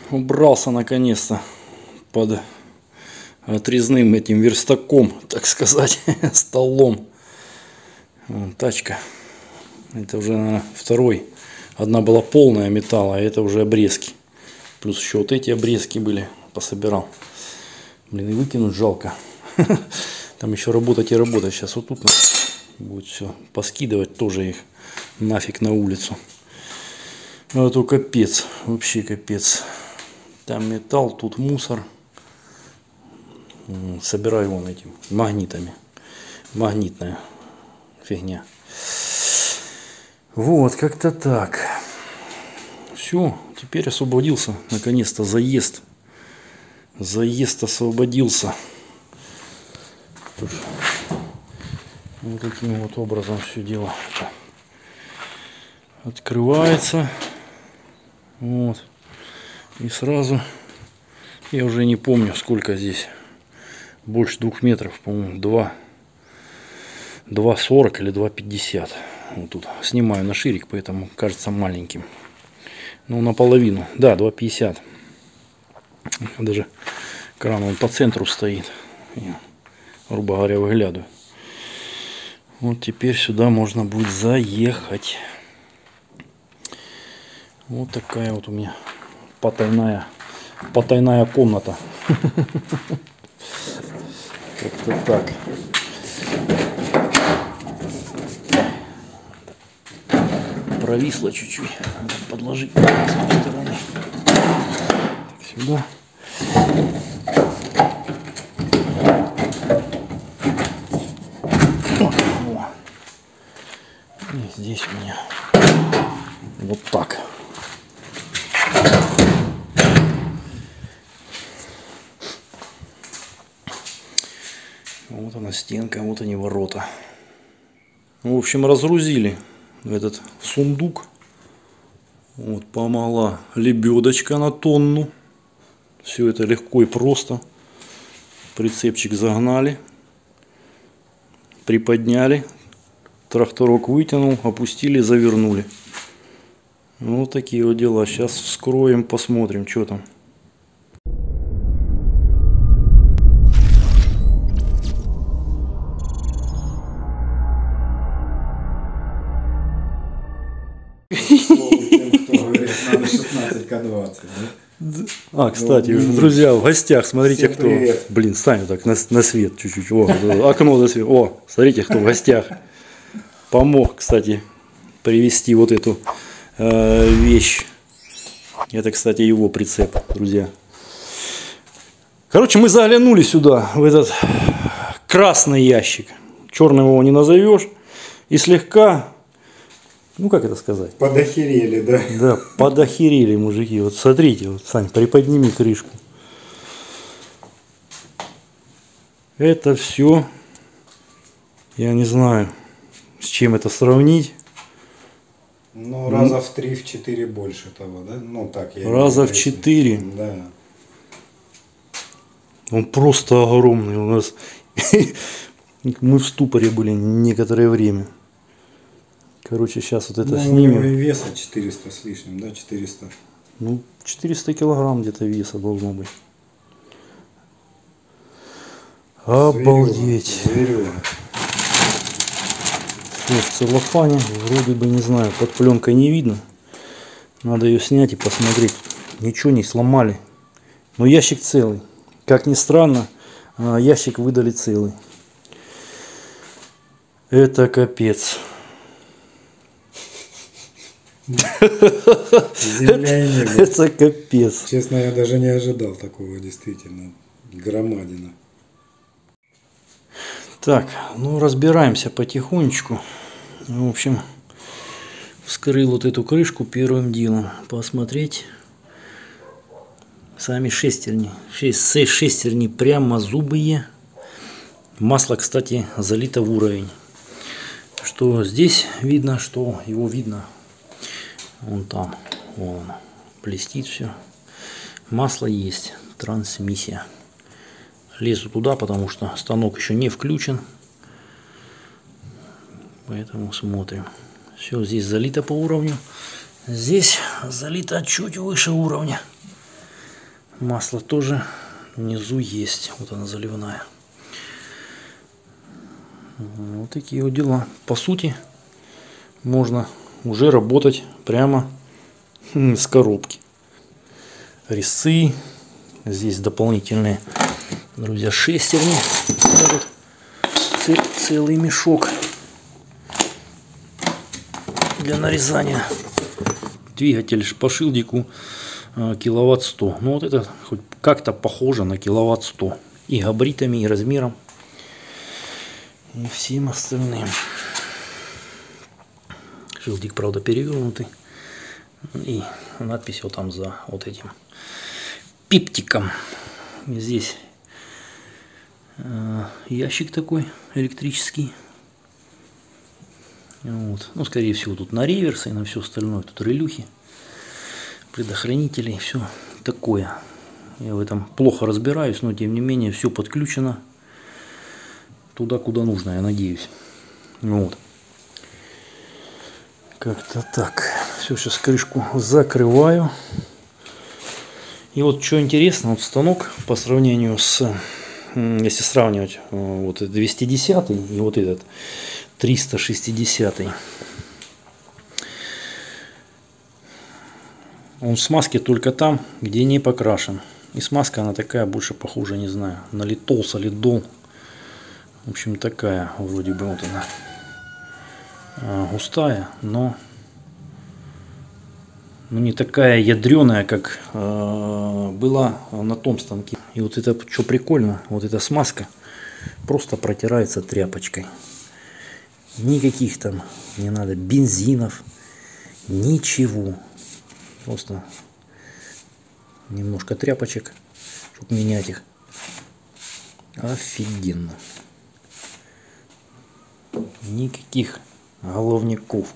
Убрался наконец-то под отрезным этим верстаком, так сказать, столом. Вон, тачка. Это уже, наверное, второй. Одна была полная металла, а это уже обрезки. Плюс еще вот эти обрезки были. Пособирал. Блин, и выкинуть жалко. Там еще работать и работать. Сейчас вот тут надо будет все поскидывать тоже их нафиг на улицу. Ну, это капец. Вообще капец. Там металл, тут мусор. Собираю вон этим магнитами. Магнитная фигня. Вот, как-то так. Все, теперь освободился. Наконец-то заезд. Заезд освободился. Вот таким вот образом все дело открывается. Вот. И сразу, я уже не помню, сколько здесь. Больше 2 метров, по-моему, 2,40 или 2,50. Вот тут снимаю на ширик, поэтому кажется маленьким. Ну, наполовину. Да, 2,50. Даже кран он по центру стоит. Я, грубо говоря, выглядываю. Вот теперь сюда можно будет заехать. Вот такая вот у меня потайная комната. Как-то так. Провисло чуть-чуть. Надо подложить с той стороны. Так, сюда. О. И здесь у меня вот так. Вот она стенка, вот они ворота. В общем, разгрузили этот сундук. Вот, помогла лебедочка на тонну. Все это легко и просто. Прицепчик загнали. Приподняли. Тракторок вытянул, опустили, завернули. Вот такие вот дела. Сейчас вскроем, посмотрим, что там. А, кстати, друзья, в гостях, смотрите, кто. Привет. Блин, стань так на свет чуть-чуть. О, окно на свет. О, смотрите, кто в гостях. Помог, кстати, привезти вот эту вещь. Это, кстати, его прицеп, друзья. Короче, мы заглянули сюда, в этот красный ящик. Черным его не назовешь. И слегка... Ну, как это сказать? Подохерели, да? Да, подохерели мужики. Вот смотрите, вот, Сань, приподними крышку. Это все, я не знаю, с чем это сравнить. Ну, раза в 3-4 больше того, да? Ну, так, я раза в 4. Да. Он просто огромный у нас. Мы в ступоре были некоторое время. Короче, сейчас вот это снимем. Веса 400 с лишним, да? 400. Ну, 400 килограмм где-то веса должно быть. Обалдеть. Зверюга. Все в целлофане. Вроде бы, не знаю, под пленкой не видно. Надо ее снять и посмотреть. Ничего не сломали. Но ящик целый. Как ни странно, ящик выдали целый. Это капец. Это капец. Честно, я даже не ожидал такого, действительно. Громадина. Так, ну разбираемся потихонечку. В общем, вскрыл вот эту крышку первым делом. Посмотреть. Сами шестерни. Шестерни прямо зубые. Масло, кстати, залито в уровень. Что здесь видно, что его видно. Вон там, вон, блестит все. Масло есть, трансмиссия. Лезу туда, потому что станок еще не включен. Поэтому смотрим. Все, здесь залито по уровню. Здесь залито чуть выше уровня. Масло тоже внизу есть. Вот она заливная. Вот такие вот дела. По сути, можно уже работать прямо с коробки. Резцы. Здесь дополнительные, друзья, шестерни. Целый мешок для нарезания. Двигатель по шилдику киловатт 100. Ну вот это хоть как-то похоже на киловатт 100. И габаритами, и размером, и всем остальным. Шилдик, правда, перевернутый. И надпись вот там за вот этим пиптиком. И здесь ящик такой электрический. Вот. Ну, скорее всего, тут на реверс и на все остальное. Тут релюхи, предохранители, все такое. Я в этом плохо разбираюсь, но тем не менее все подключено туда, куда нужно, я надеюсь. Вот. Как-то так. Все, сейчас крышку закрываю. И вот что интересно, вот станок по сравнению с, если сравнивать вот 210 и вот этот 360, он в смазке только там, где не покрашен. И смазка она такая больше похожа, не знаю, на литол, солидол. В общем, такая вроде бы вот она густая, но не такая ядреная, как была на том станке. И вот это, что прикольно, вот эта смазка просто протирается тряпочкой. Никаких там не надо бензинов, ничего. Просто немножко тряпочек, чтобы менять их. Офигенно. Никаких головников.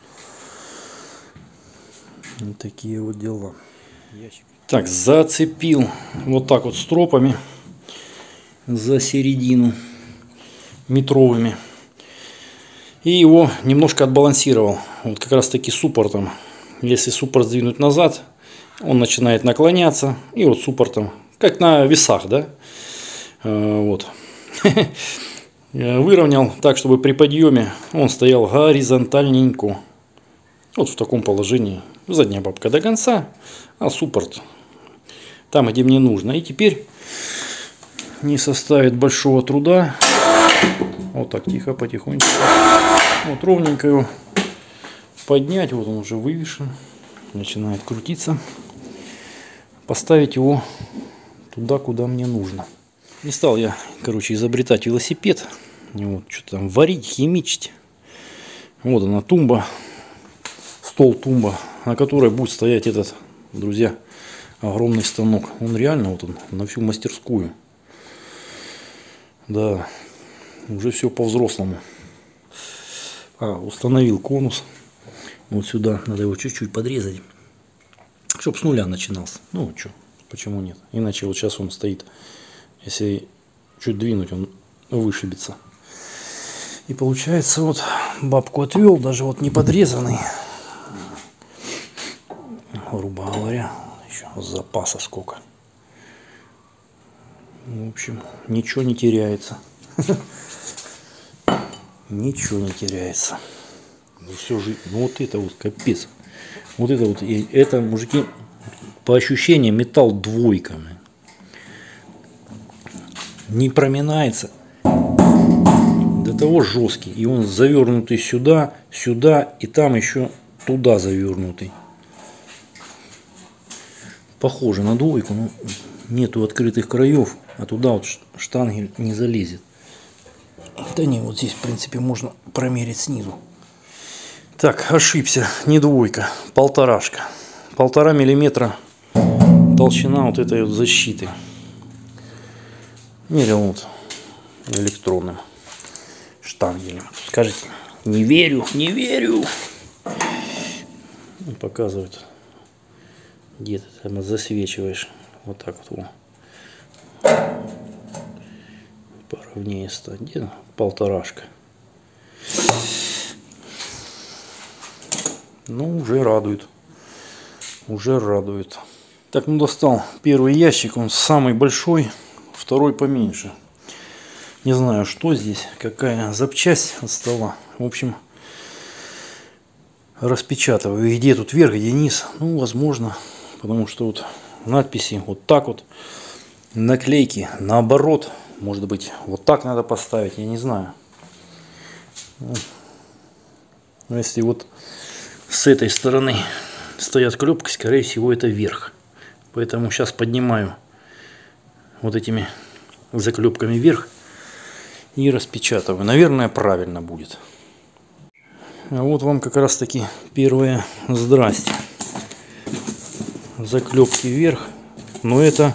Вот такие вот дела. Так, зацепил вот так вот стропами за середину метровыми. И его немножко отбалансировал. Вот как раз таки суппортом. Если суппорт сдвинуть назад, он начинает наклоняться. И вот суппортом, как на весах, да? Вот. Выровнял так, чтобы при подъеме он стоял горизонтальненько. Вот в таком положении. Задняя бабка до конца, а суппорт там, где мне нужно. И теперь не составит большого труда. Вот так тихо, потихоньку. Вот ровненько его поднять. Вот он уже вывешен. Начинает крутиться. Поставить его туда, куда мне нужно. Не стал я, короче, изобретать велосипед. Вот, что-то там варить, химичить. Вот она тумба. Стол-тумба, на которой будет стоять этот, друзья, огромный станок. Он реально вот он на всю мастерскую. Да, уже все по-взрослому. Установил конус. Вот сюда надо его чуть-чуть подрезать, чтобы с нуля начинался. Ну что, почему нет? Иначе вот сейчас он стоит, если чуть двинуть, он вышибется. И получается, вот бабку отвел, даже вот не подрезанный. Грубо говоря, еще запаса сколько. В общем, ничего не теряется. Ничего не теряется. Ну все же, ну вот это вот капец. Вот это вот, и это, мужики, по ощущениям металл двойками. Не проминается. До того жесткий. И он завернутый сюда, сюда, и там еще туда завернутый. Похоже на двойку, но нету открытых краев, а туда вот штангель не залезет. Да не, вот здесь в принципе можно промерить снизу. Так, ошибся, не двойка, полторашка. 1,5 миллиметра толщина вот этой вот защиты. Мерил вот электронным штангелем. Скажите, не верю, не верю. Показывает. Где ты там засвечиваешь, вот так вот, поровнее стать, где-то 1,5. Ну, уже радует, Так, ну достал первый ящик, он самый большой, второй поменьше. Не знаю, что здесь, какая запчасть от стола. В общем, распечатываю. Где тут вверх, где низ? Ну, возможно, потому что вот надписи вот так вот, наклейки наоборот. Может быть, вот так надо поставить, я не знаю. Но если вот с этой стороны стоят клепки, скорее всего, это вверх. Поэтому сейчас поднимаю вот этими заклепками вверх и распечатываю. Наверное, правильно будет. А вот вам как раз таки первое здрасте. Заклепки вверх. Но это,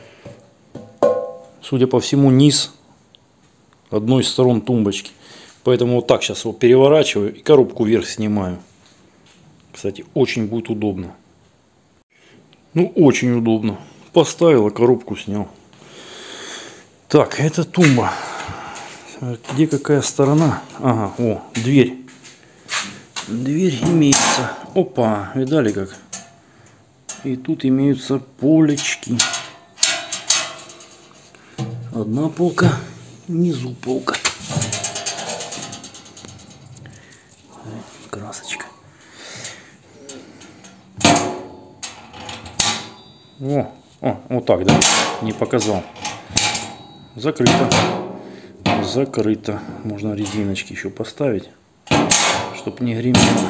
судя по всему, низ одной из сторон тумбочки. Поэтому вот так сейчас его переворачиваю и коробку вверх снимаю. Кстати, очень будет удобно. Ну, очень удобно. Поставил, а коробку снял. Так, это тумба. Где какая сторона? Ага, о, дверь. Дверь имеется. Опа, видали как? И тут имеются полочки. Одна полка, внизу полка. Красочка. О, вот так, да? Не показал. Закрыто. Закрыто. Можно резиночки еще поставить, чтобы не гремело.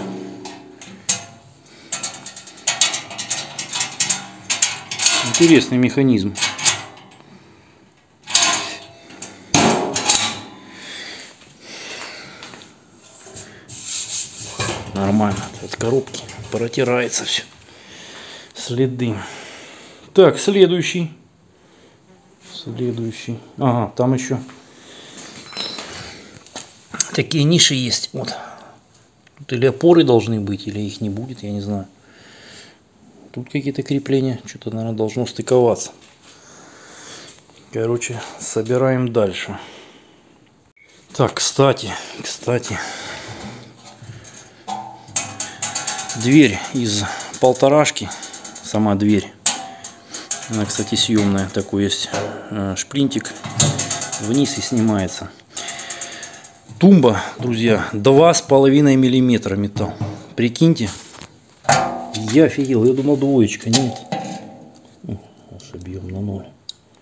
Интересный механизм. Нормально. От коробки протирается все. Следы. Так, следующий. Следующий. Ага, там еще такие ниши есть. Вот. Тут или опоры должны быть, или их не будет, я не знаю. Тут какие-то крепления. Что-то, наверное, должно стыковаться. Короче, собираем дальше. Так, кстати. Дверь из полторашки. Сама дверь. Она, кстати, съемная. Такой есть шплинтик. Вниз и снимается. Тумба, друзья, 2,5 миллиметра металл. Прикиньте. Я офигел. Я думал, двоечка. Нет. Собьем на 0.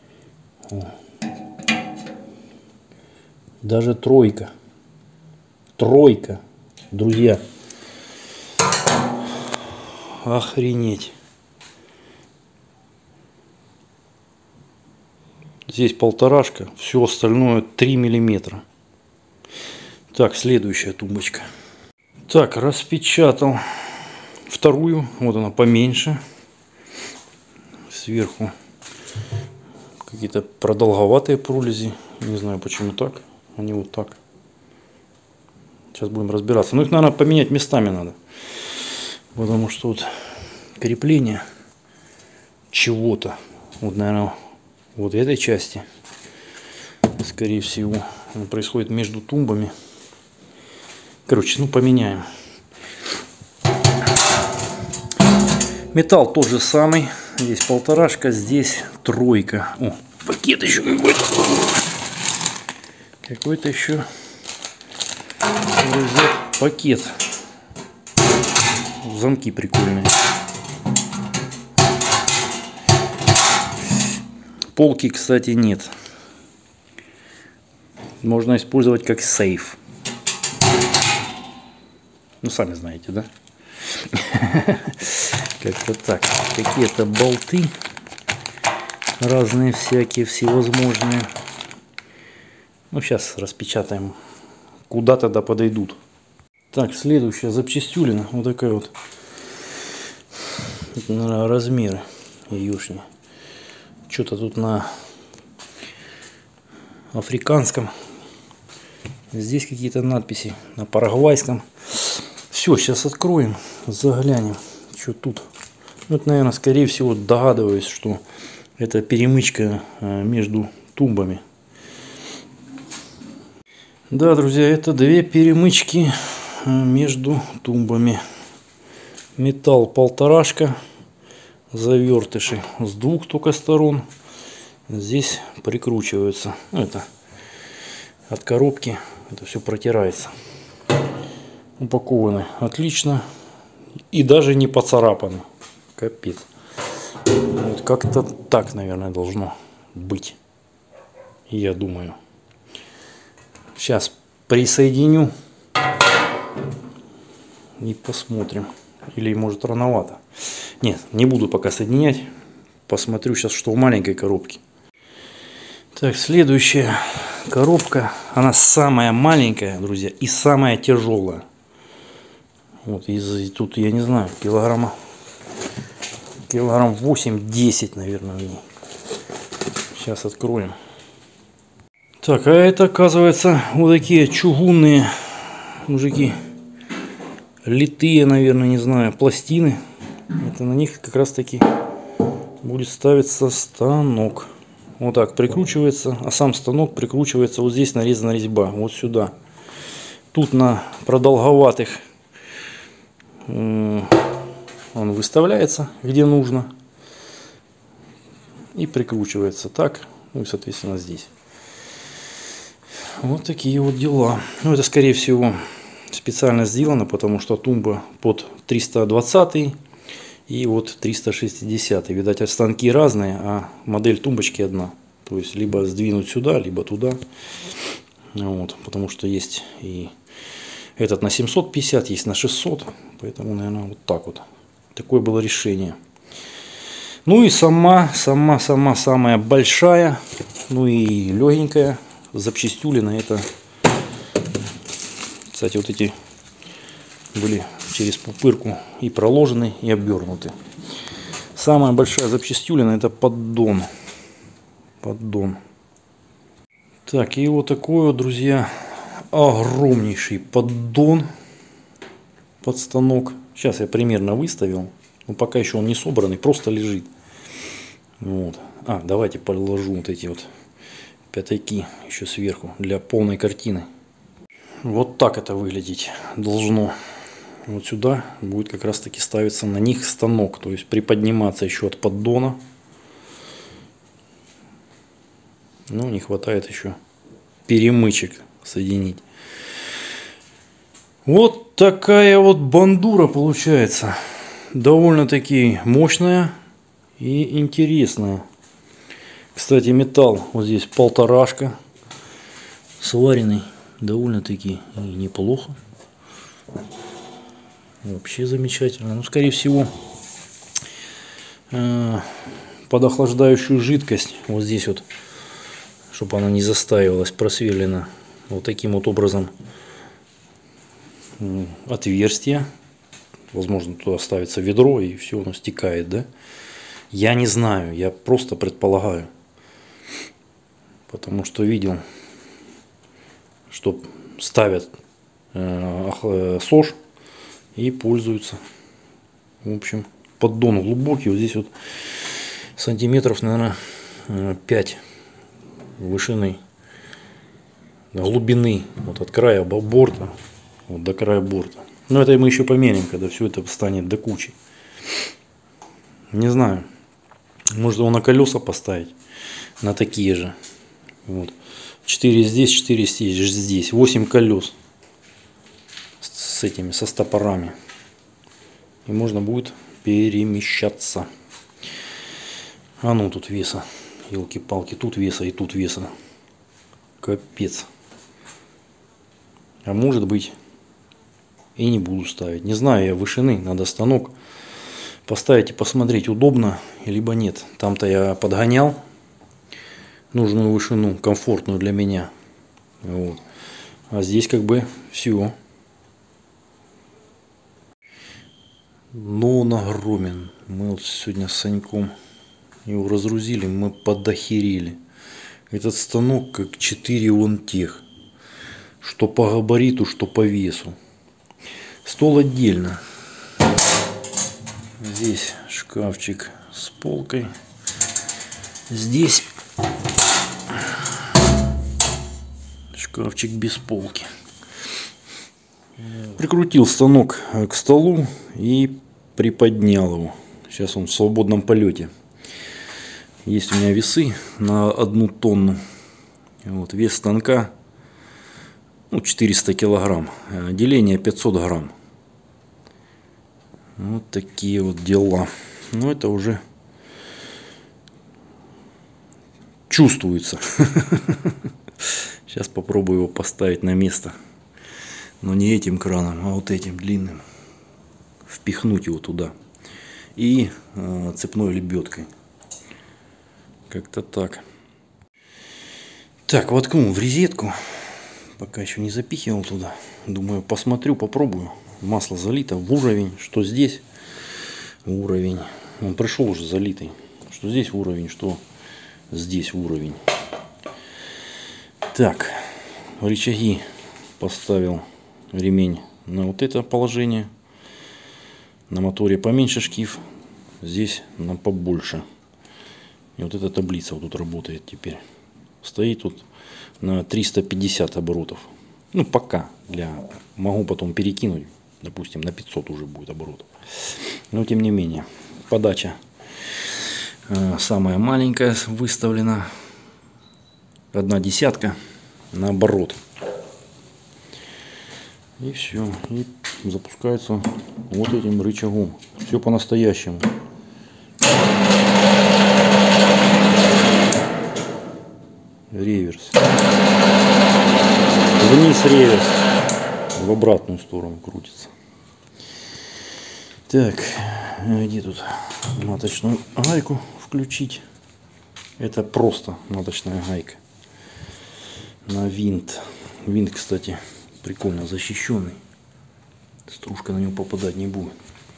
Даже тройка. Тройка. Друзья. Охренеть. Здесь полторашка, все остальное 3 миллиметра. Так, следующая тумбочка. Так, распечатал вторую. Вот она поменьше. Сверху какие-то продолговатые прорези. Не знаю, почему так. Они вот так. Сейчас будем разбираться. Ну, их, наверное, поменять местами надо. Потому что вот крепление чего-то. Вот, наверное, вот этой части, скорее всего, происходит между тумбами. Короче, ну поменяем. Металл тот же самый. Здесь полторашка, здесь тройка. О, пакет еще какой-то. Какой-то еще пакет. Замки прикольные. Полки, кстати, нет. Можно использовать как сейф. Ну, сами знаете, да? Как-то так. Какие-то болты. Разные всякие, всевозможные. Ну, сейчас распечатаем. Куда тогда подойдут. Так, следующая запчастюлина. Вот такая вот. Это, наверное, размеры еюшни. Что-то тут на африканском. Здесь какие-то надписи на парагвайском. Все, сейчас откроем, заглянем, что тут. Вот, наверное, скорее всего, догадываюсь, что это перемычка между тумбами. Да, друзья, это две перемычки между тумбами. Металл полторашка. завертыши с двух только сторон. Здесь прикручиваются. Ну, это от коробки. Это все протирается. Упакованы отлично. И даже не поцарапаны. Капец. Вот как-то так, наверное, должно быть. Я думаю. Сейчас присоединю. И посмотрим. Или может рановато. Нет, не буду пока соединять. Посмотрю сейчас, что в маленькой коробке. Так, следующая коробка. Она самая маленькая, друзья, и самая тяжелая. Вот, тут, я не знаю, килограмм 8-10, наверное, в ней. Сейчас откроем. Так, а это, оказывается, вот такие чугунные, мужики, литые, наверное, не знаю, пластины. Это на них как раз таки будет ставиться станок. Вот так прикручивается, а сам станок прикручивается вот здесь, нарезана резьба, вот сюда. Тут на продолговатых он выставляется где нужно и прикручивается так, ну и соответственно здесь. Вот такие вот дела. Ну, это скорее всего специально сделано, потому что тумба под 320 и вот 360. Видать, станки разные, а модель тумбочки одна. То есть либо сдвинуть сюда, либо туда. Вот, потому что есть и этот на 750, есть на 600. Поэтому, наверное, вот так вот. Такое было решение. Ну и самая большая, ну и легенькая запчастюлина. Это, кстати, вот эти были через пупырку и проложены, и обернуты. Самая большая запчастюлина — это поддон. Так, и вот такой вот, друзья, огромнейший поддон под станок. Сейчас я примерно выставил, но пока еще он не собранный, просто лежит. Вот. Давайте положу вот эти вот пятаки еще сверху для полной картины. Вот так это выглядеть должно. Вот сюда будет как раз таки ставиться на них станок, то есть приподниматься еще от поддона. Ну, не хватает еще перемычек соединить. Вот такая вот бандура получается. Довольно-таки мощная и интересная. Кстати, металл вот здесь 1,5. Сваренный довольно-таки неплохо. Вообще замечательно. Ну, скорее всего, под охлаждающую жидкость вот здесь вот, чтобы она не застаивалась, просверлена вот таким вот образом отверстие. Возможно, туда ставится ведро и все оно стекает, да? Я не знаю, я просто предполагаю. Потому что видел, что ставят СОЖ и пользуются. В общем, поддон глубокий. Вот здесь вот сантиметров, наверное, 5 вышины, глубины, вот от края борта вот до края борта. Но это мы еще померим, когда все это станет до кучи. Не знаю, может его на колеса поставить, на такие же. Вот. 4 здесь, 4 здесь, 8 колес с этими, со стопорами. И можно будет перемещаться. А ну тут веса, елки-палки, тут веса и тут веса. Капец. А может быть и не буду ставить. Не знаю я вышины, надо станок поставить и посмотреть, удобно либо нет. Там-то я подгонял нужную вышину, комфортную для меня. Вот. А здесь как бы все. Но он огромен. Мы вот сегодня с Саньком его разгрузили, мы подохерели. Этот станок как 4 вон тех. Что по габариту, что по весу. Стол отдельно. Здесь шкафчик с полкой. Здесь шкафчик без полки. Прикрутил станок к столу и приподнял его. Сейчас он в свободном полете. Есть у меня весы на 1 тонну. Вот, вес станка 400 килограмм. Деление 500 грамм. Вот такие вот дела. Но это уже чувствуется. Сейчас попробую его поставить на место. Но не этим краном, а вот этим длинным. Впихнуть его туда. И цепной лебедкой. Как-то так. Так, воткнул в розетку. Пока еще не запихивал туда. Думаю, посмотрю, попробую. Масло залито в уровень. Что здесь уровень. Он пришел уже залитый. Что здесь уровень, что здесь уровень. Так, рычаги поставил ремень на вот это положение. На моторе поменьше шкив, здесь на побольше. И вот эта таблица вот тут работает теперь. Стоит тут на 350 оборотов. Ну пока, могу потом перекинуть, допустим, на 500 уже будет оборотов. Но тем не менее, подача самая маленькая выставлена. 1/10 наоборот. И все. И запускается вот этим рычагом. Все по-настоящему. Реверс. Вниз реверс. В обратную сторону крутится. Так, где тут маточную гайку включить? Это просто маточная гайка. На винт. Винт, кстати, прикольно защищенный. Стружка на него попадать не будет.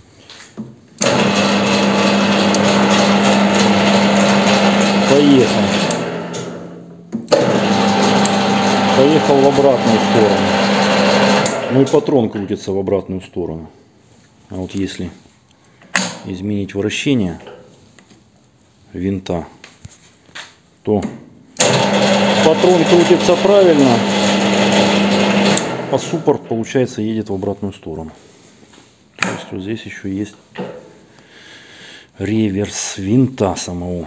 Поехал. Поехал в обратную сторону. Ну и патрон крутится в обратную сторону. А вот если изменить вращение винта, то патрон крутится правильно, а суппорт, получается, едет в обратную сторону. То есть вот здесь еще есть реверс винта самого.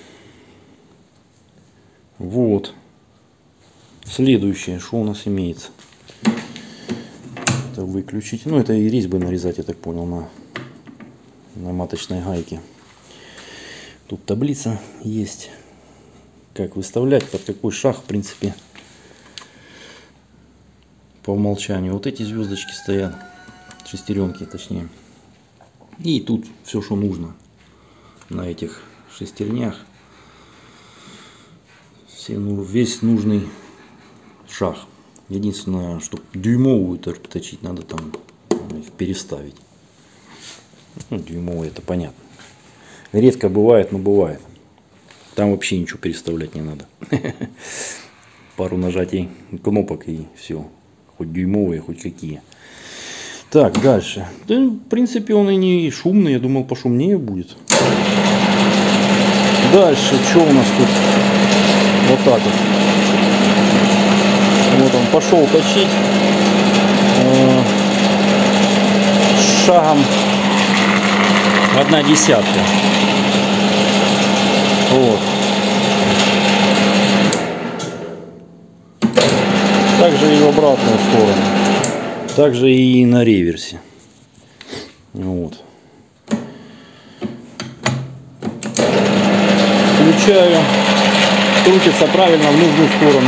Вот. Следующее, что у нас имеется. Это выключить. Ну, это и резьбы нарезать, я так понял, на маточной гайке. Тут таблица есть. Как выставлять, под какой шаг, в принципе, по умолчанию. Вот эти звездочки стоят, шестеренки точнее. И тут все, что нужно на этих шестернях. Весь нужный шаг. Единственное, чтобы дюймовую точить, надо там их переставить. Ну, дюймовую, это понятно. Редко бывает, но бывает. Там вообще ничего переставлять не надо. Пару нажатий кнопок и все. Хоть дюймовые, хоть какие. Так, дальше. Да, в принципе, он и не шумный. Я думал, пошумнее будет. Дальше, что у нас тут? Вот так вот. Вот он пошел точить. Шагом 1/10. Вот. Также и в обратную сторону. Также и на реверсе. Вот. Включаю. Крутится правильно в нужную сторону.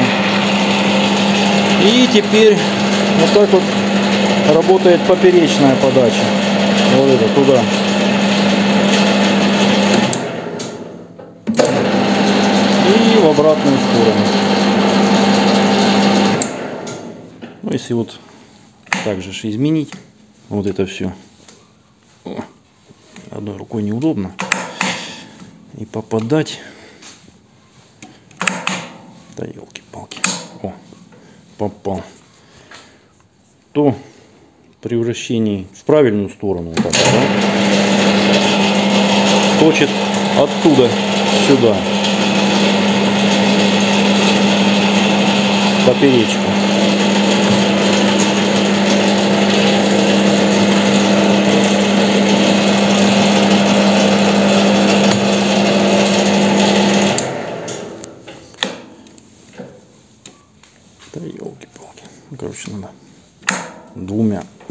И теперь вот так вот работает поперечная подача. Вот это туда. И в обратную сторону. Ну, если вот так же изменить вот это все. Одной рукой неудобно. И попадать. Да елки-палки. О, попал. То при вращении в правильную сторону вот так, да, точит оттуда сюда. Поперечку.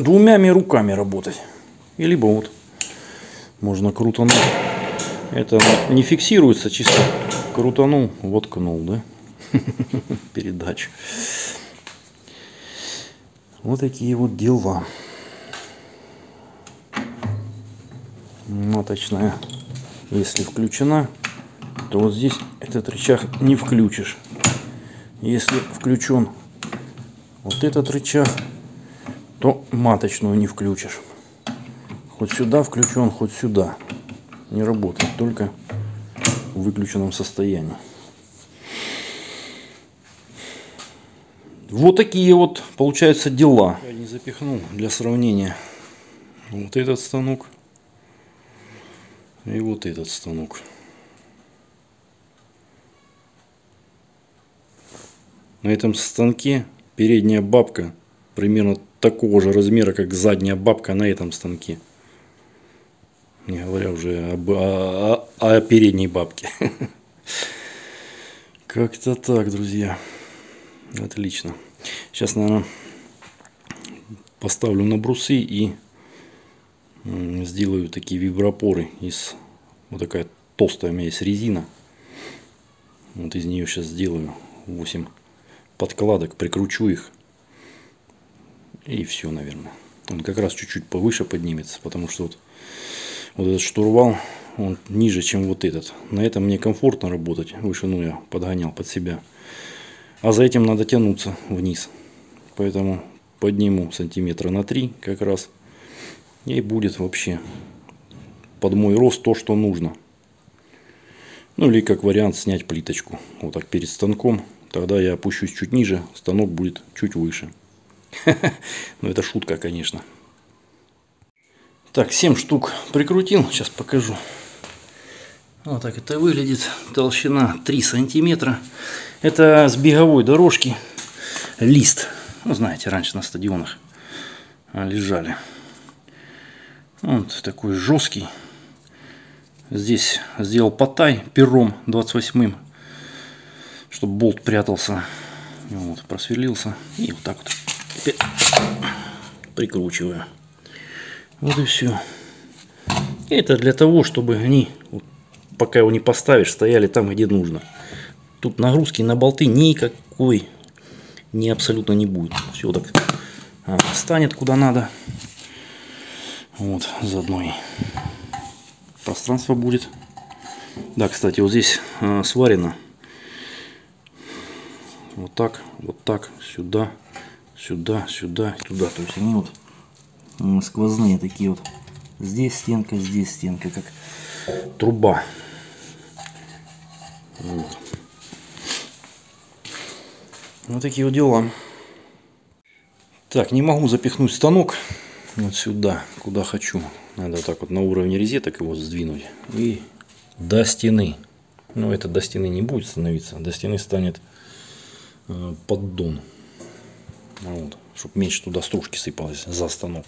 двумя руками работать. И либо вот можно крутануть. Это не фиксируется, чисто крутанул, воткнул, да? Передачу. Вот такие вот дела. Маточная, если включена, то вот здесь этот рычаг не включишь. Если включен вот этот рычаг, то маточную не включишь. Хоть сюда включен, хоть сюда. Не работает, только в выключенном состоянии. Вот такие вот получаются дела. Я не запихнул для сравнения вот этот станок и вот этот станок. На этом станке передняя бабка примерно такого же размера, как задняя бабка на этом станке. Не говоря уже о передней бабке. Как-то так, друзья. Отлично. Сейчас, наверное, поставлю на брусы и сделаю такие вибропоры из... Вот такая толстая у меня есть резина. Вот из нее сейчас сделаю 8 подкладок, прикручу их. И все, наверное. Он как раз чуть-чуть повыше поднимется, потому что вот этот штурвал, он ниже, чем вот этот. На этом мне комфортно работать. Вышину я подгонял под себя. А за этим надо тянуться вниз. Поэтому подниму сантиметра на 3 как раз. И будет вообще под мой рост то, что нужно. Ну или как вариант снять плиточку. Вот так перед станком. Тогда я опущусь чуть ниже. Станок будет чуть выше. Ну это шутка, конечно. Так, 7 штук прикрутил. Сейчас покажу. Вот так это выглядит. Толщина 3 сантиметра. Это с беговой дорожки лист. Ну, знаете, раньше на стадионах лежали. Вот такой жесткий. Здесь сделал потай пером 28-м, чтобы болт прятался. Вот, просверлился. И вот так вот прикручиваю. Вот и все. Это для того, чтобы они, пока его не поставишь, стояли там, где нужно. Тут нагрузки на болты никакой абсолютно не будет. Все так станет куда надо. Вот, заодно и пространство будет. Да, кстати, вот здесь сварено. Вот так, сюда, сюда, сюда, туда. То есть они вот сквозные такие вот. Здесь стенка, как труба. Вот. Вот такие вот дела. Так, не могу запихнуть станок вот сюда, куда хочу. Надо вот так вот на уровне розеток его сдвинуть. И до стены. Но это до стены не будет становиться. До стены станет поддон. Вот, чтобы меньше туда стружки сыпалось за станок.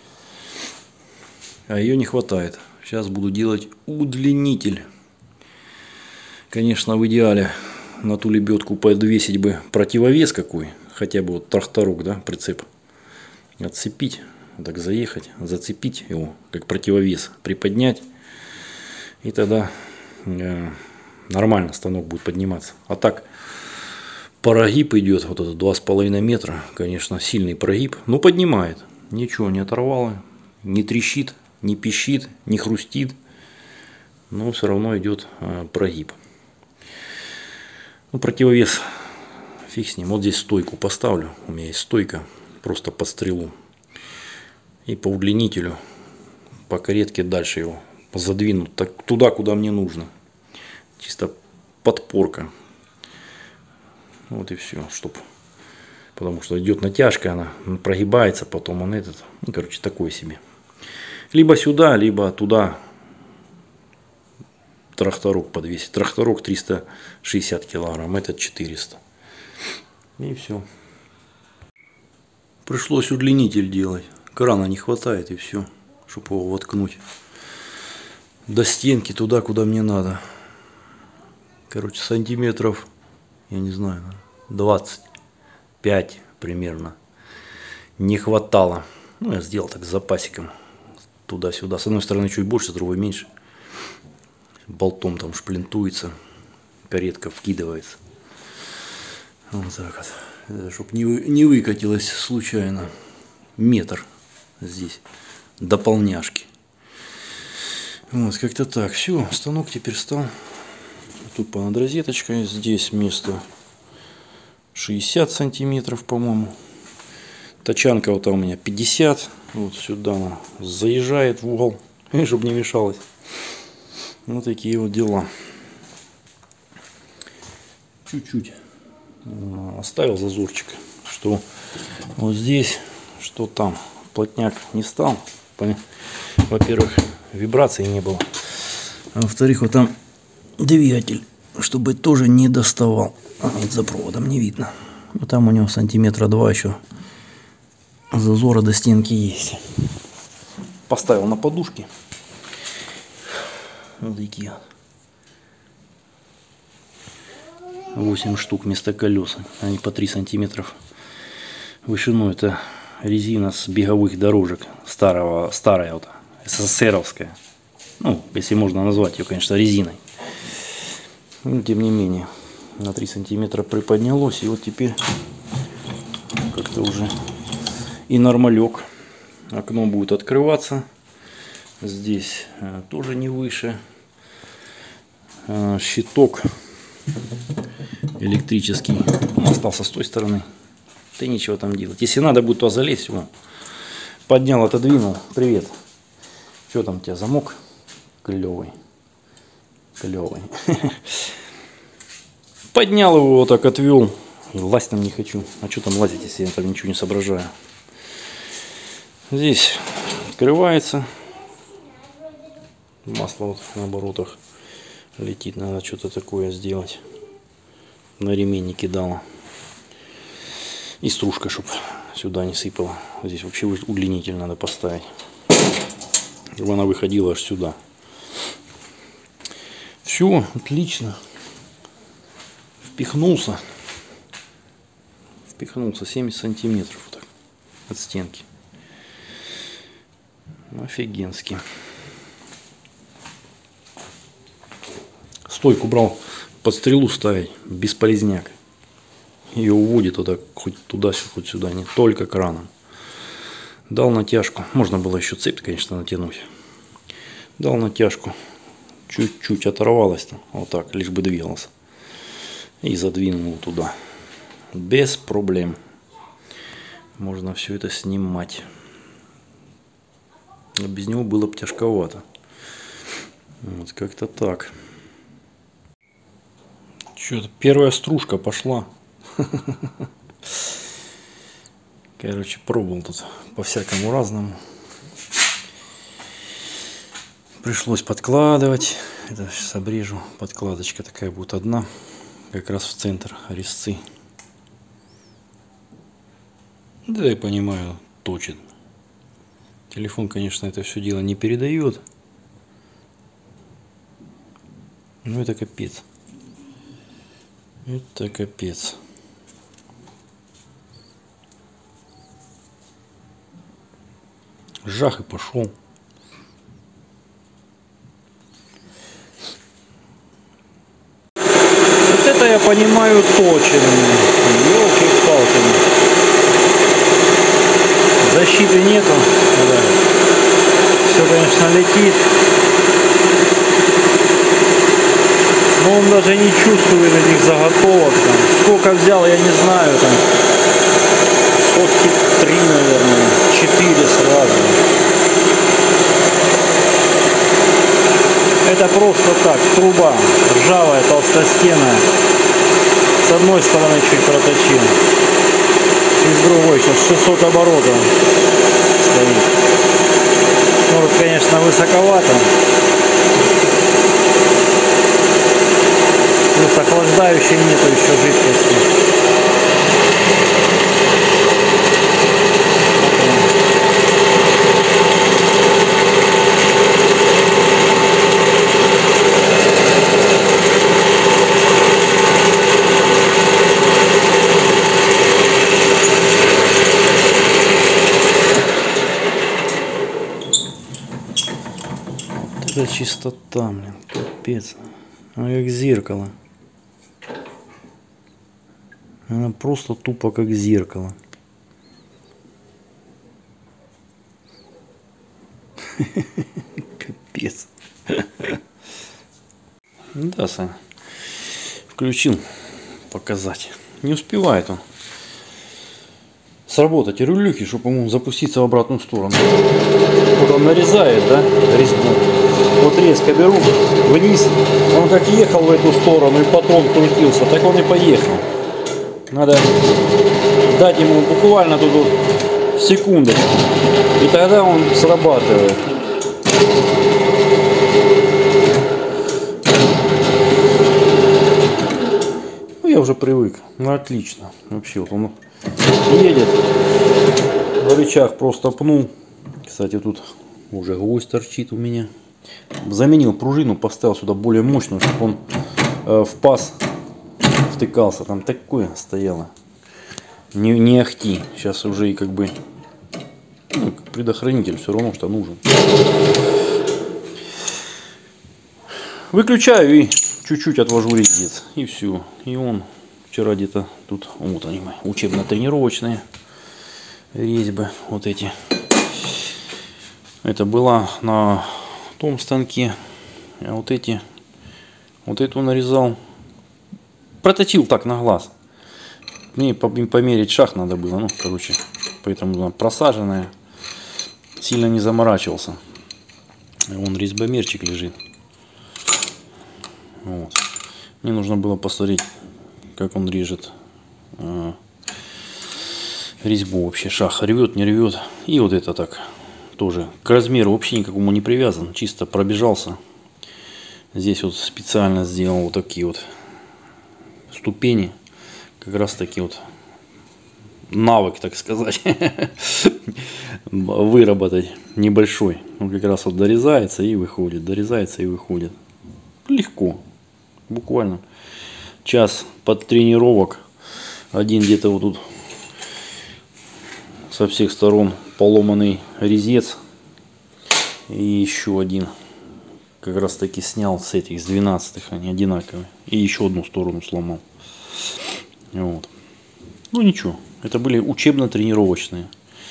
А ее не хватает. Сейчас буду делать удлинитель. Конечно, в идеале на ту лебедку подвесить бы противовес какой. Хотя бы вот тракторок, да, прицеп. Отцепить, так заехать, зацепить его, как противовес. Приподнять. И тогда нормально станок будет подниматься. А так, прогиб идет, вот этот 2,5 метра. Конечно, сильный прогиб. Но поднимает. Ничего не оторвало. Не трещит, не пищит, не хрустит. Но все равно идет прогиб. Ну, противовес, фиг с ним. Вот здесь стойку поставлю. У меня есть стойка, просто под стрелу. И по удлинителю, по каретке дальше его задвину так, туда, куда мне нужно. Чисто подпорка. Вот и все. Потому что идет натяжка, она прогибается, потом он этот. Ну, короче, такой себе. Либо сюда, либо туда. Тракторок подвесить. Тракторок 360 килограмм, этот 400. И все. Пришлось удлинитель делать. Крана не хватает и все, чтобы его воткнуть до стенки туда, куда мне надо. Короче, сантиметров, я не знаю, 25 примерно не хватало. Ну, я сделал так с запасиком. Туда-сюда. С одной стороны чуть больше, с другой меньше. Болтом там шплинтуется. Каретка вкидывается. Вот так вот. Чтобы не выкатилось случайно. Метр здесь. Дополняшки. Вот, как-то так. Все, станок теперь стал. Тут понад розеточкой. Здесь место 60 сантиметров, по-моему. Тачанка вот там у меня 50. Вот сюда она заезжает в угол, чтобы не мешалось. Вот такие вот дела. Чуть-чуть оставил зазорчик, что вот здесь, что там. Плотняк не стал. Во-первых, вибрации не было. А во-вторых, вот там двигатель, чтобы тоже не доставал. Вот за проводом не видно. Вот там у него сантиметра 2 еще зазора до стенки есть. Поставил на подушки. Вот такие. 8 штук вместо колес. Они по 3 сантиметров вышину. Это резина с беговых дорожек. Старая вот, СССРовская. Ну, если можно назвать ее, конечно, резиной. Но, тем не менее, на 3 сантиметра приподнялось. И вот теперь как-то уже и нормалек. Окно будет открываться. Здесь тоже не выше. Щиток электрический остался с той стороны. Да ничего там делать. Если надо будет, то залезть. Вон. Поднял, отодвинул. Привет. Что там у тебя, замок? Клевый. Клевый. Поднял его, вот так отвел. Лазить там не хочу. А что там лазить, если я там ничего не соображаю? Здесь открывается. Масло вот на оборотах летит. Надо что-то такое сделать. На ремень не кидала. И стружка, чтобы сюда не сыпала. Здесь вообще удлинитель надо поставить. Чтобы она выходила аж сюда. Все, отлично. Впихнулся. Впихнулся 70 сантиметров вот так, от стенки. Офигенски. Стойку брал под стрелу ставить, бесполезняк. Ее уводит вот так, хоть туда, хоть сюда, не только краном. Дал натяжку. Можно было еще цепь, конечно, натянуть. Дал натяжку. Чуть-чуть оторвалась-то. Вот так, лишь бы двигалась. И задвинул туда. Без проблем. Можно все это снимать. Но без него было бы тяжковато. Вот как-то так. Что-то первая стружка пошла. Короче, пробовал тут по-всякому разному. Пришлось подкладывать. Это сейчас обрежу. Подкладочка такая будет одна. Как раз в центр резцы. Да, я понимаю, точит. Телефон, конечно, это все дело не передает. Но это капец. Это капец. Жах и пошел. Вот это я понимаю точно. Ёлки-палки. Защиты нету. Да. Все, конечно, летит. Но он даже не чувствует этих заготовок. Там. Сколько взял, я не знаю. Там. Фотки 3, наверное. 4 сразу. Это просто так. Труба. Ржавая, толстостенная. С одной стороны чуть проточил. И с другой сейчас 600 оборотов стоит. Может, конечно, высоковато. Плюс охлаждающей нету еще жидкости. за чистота, блин, капец. Она как зеркало. Она просто тупо как зеркало. Капец. Да, Саня. Включил показать. Не успевает он сработать рулюхи, чтобы ему запуститься в обратную сторону. Вот он нарезает, да, резьбу. Вот резко беру вниз. Он как ехал в эту сторону и патрон крутился, так он и поехал. Надо дать ему буквально тут вот секундочку. И тогда он срабатывает. Ну, я уже привык. Ну, отлично. Вообще, вот он едет. В рычаг просто пнул. Кстати, тут уже гвоздь торчит у меня. Заменил пружину, поставил сюда более мощную, чтобы он в паз втыкался. Там такое стояло. Не ахти. Сейчас уже и как бы ну, предохранитель все равно что нужен. Выключаю и чуть-чуть отвожу резец. И все. И он вчера где-то тут, вот они мои учебно-тренировочные резьбы. Вот эти. Это была на том станке. А вот эти. Вот эту нарезал. Проточил так на глаз. Мне померить шаг надо было. Ну, короче. Поэтому просаженная. Сильно не заморачивался. Вон резьбомерчик лежит. Вот. Мне нужно было посмотреть, как он режет резьбу вообще. Шаг рвет, не рвет. И вот это так тоже. К размеру вообще никакому не привязан. Чисто пробежался. Здесь вот специально сделал вот такие вот ступени. Как раз таки вот навык, так сказать, выработать небольшой. Он как раз вот дорезается и выходит. Дорезается и выходит. Легко. Буквально час под тренировок. Один где-то вот тут со всех сторон поломанный резец. И еще один как раз таки снял с этих, с 12-х. Они одинаковые. И еще одну сторону сломал. Вот. Ну ничего. Это были учебно-тренировочные.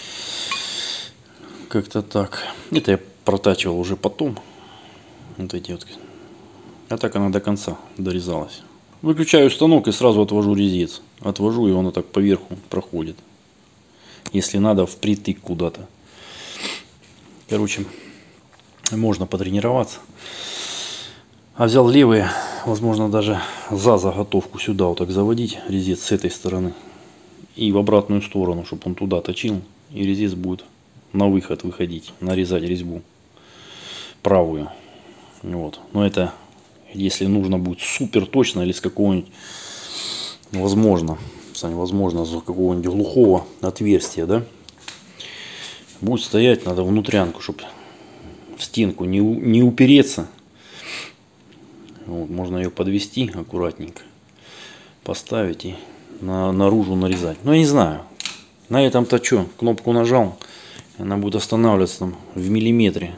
Как-то так. Это я протачивал уже потом. Вот эти вот. А так она до конца дорезалась. Выключаю станок и сразу отвожу резец. Отвожу, и он так поверху проходит. Если надо, впритык куда-то. Короче, можно потренироваться. А взял левые, возможно, даже за заготовку сюда вот так заводить резец с этой стороны. И в обратную сторону, чтобы он туда точил. И резец будет на выход выходить, нарезать резьбу правую. Вот. Но это если нужно будет супер точно или с какого-нибудь, возможно, с какого-нибудь глухого отверстия, да, будет стоять, надо внутрянку, чтобы в стенку не упереться. Вот, можно ее подвести аккуратненько, поставить и наружу нарезать. Но я не знаю, на этом-то что, кнопку нажал, она будет останавливаться там в миллиметре.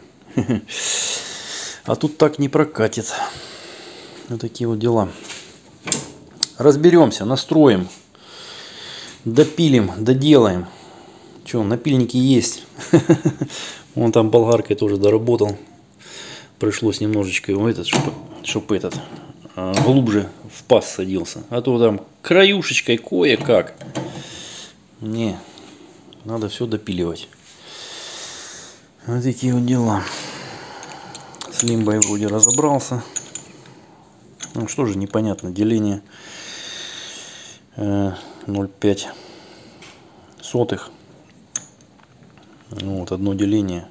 А тут так не прокатит. Вот такие вот дела. Разберемся, настроим, допилим, доделаем. Че, напильники есть. Вон там болгаркой тоже доработал. Пришлось немножечко его чтобы этот глубже в паз садился. А то там краюшечкой кое-как. Не, надо все допиливать. Вот такие вот дела. С лимбой вроде разобрался. Ну что же непонятно, деление 0,5. Вот одно деление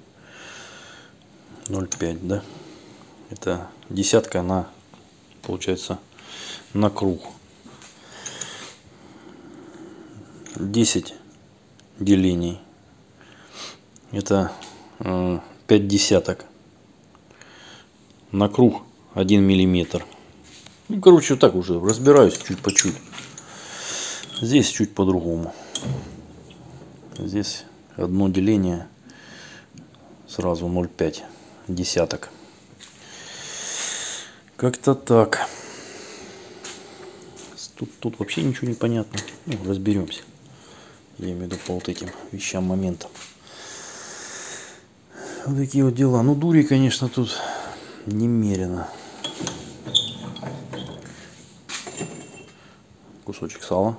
0,5, да? Это десятка на, получается, на круг. 10 делений. Это 5 десяток. На круг 1 миллиметр. Ну, короче, так уже разбираюсь чуть по чуть. Здесь чуть по-другому. Здесь одно деление сразу 0,5 десяток. Как-то так. Тут вообще ничего не понятно. Ну, разберемся. Я имею в виду по вот этим вещам, моментам. Вот такие вот дела. Ну, дури, конечно, тут немерено. Кусочек сала.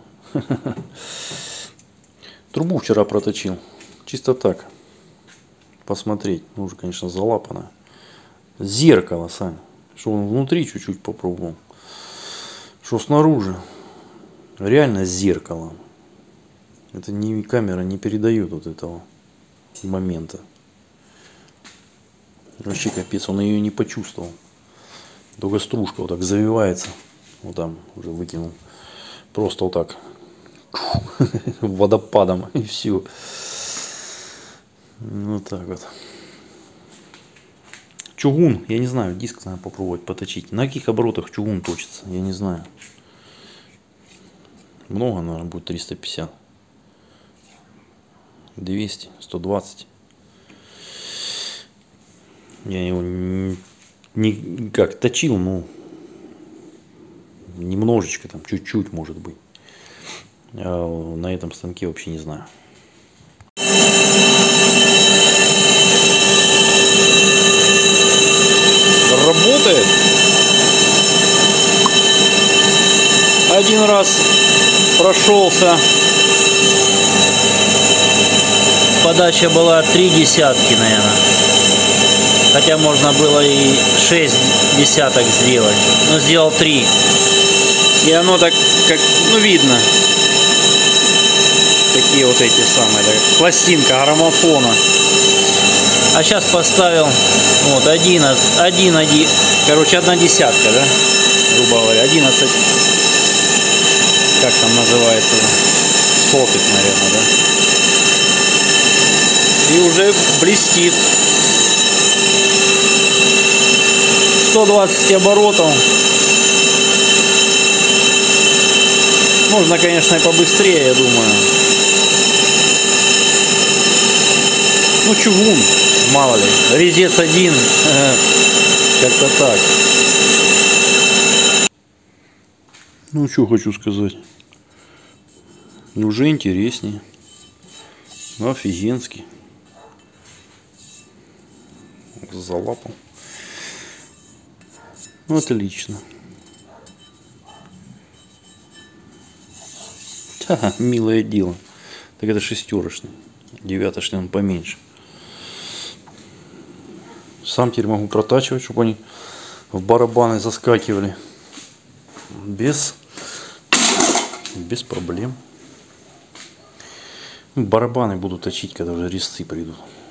Трубу вчера проточил. Чисто так. Посмотреть. Ну, уже, конечно, залапано. Зеркало, Сань. Что он внутри чуть-чуть попробовал. Что снаружи. Реально зеркало. Это не камера не передает вот этого момента. Вообще капец, он ее не почувствовал. Только стружка вот так завивается. Вот там уже выкинул. Просто вот так. Водопадом. И все. Вот так вот. Чугун. Я не знаю, диск надо попробовать поточить. На каких оборотах чугун точится? Я не знаю. Много, наверное, будет 350. 200, 120. Я его не как точил, но немножечко, там чуть-чуть может быть. А на этом станке вообще не знаю. Работает. Один раз прошелся. Подача была 3 десятки, наверное. Хотя можно было и 6 десяток сделать. Но сделал 3. И оно так, как, ну, видно. Такие вот эти самые, так, пластинка граммофона. А сейчас поставил вот 1, короче, 1 десятка, да? Грубо говоря, 11. Как там называется? Сотых, наверное, да? И уже блестит. 120 оборотов. Можно, конечно, и побыстрее, я думаю. Ну, чугун, мало ли. Резец один. Как-то так. Ну, что хочу сказать. Уже интереснее. Офигенский. Залапал. Ну, отлично. Ха, милое дело. Так это 6-шный. 9-шный он поменьше. Сам теперь могу протачивать, чтобы они в барабаны заскакивали. Без проблем. Барабаны буду точить, когда уже резцы придут.